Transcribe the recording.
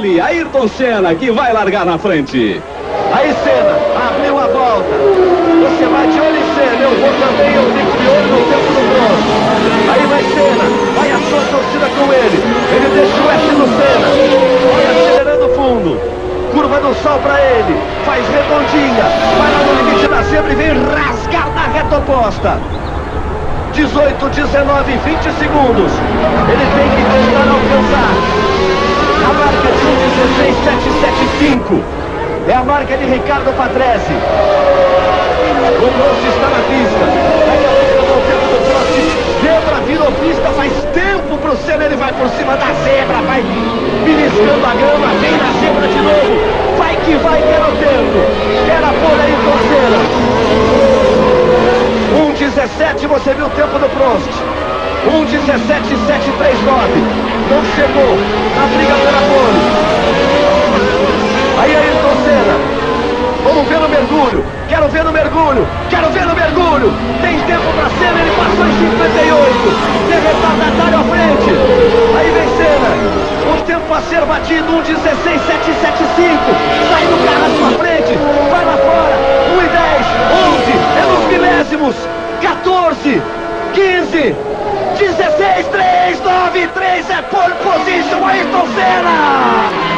ele, Ayrton Senna, que vai largar na frente. Aí Senna, abriu a volta. Você vai de olho em Senna, eu vou também, eu fico de olho no tempo do bronze. Aí vai Senna, vai a sua torcida com ele. Ele deixa o S no Senna. Vai acelerando fundo. Curva do sol pra ele. Faz redondinha. Vai lá no limite da zebra e vem rasgar na reta oposta. 18, 19, 20 segundos. Ele tem que tentar alcançar a marca de 1:16.775. É a marca de Ricardo Patrese. O bronze está na pista. Daqui a pouco eu vou o tempo do Prost. Zebra virou pista, faz tempo pro Senna. Ele vai por cima da zebra, vai beliscando a grama, vem na zebra de novo. Vai que vai, quero tempo. Quero por aí com Senna. 1:17, você viu o tempo do Prost. 1:17.739. Não chegou na briga pela pole. Aí Ayrton Senna, vamos ver no mergulho, quero ver no mergulho, quero ver no mergulho, tem tempo pra Senna, ele passou em 58, tem retardatário à frente, aí vem Senna, o tempo a ser batido, 1:16.775, sai do carro à sua frente, vai lá fora, 1:10, 11, é nos milésimos, 14, 15, 16, 3, 9, 3, é pole position, Ayrton Senna!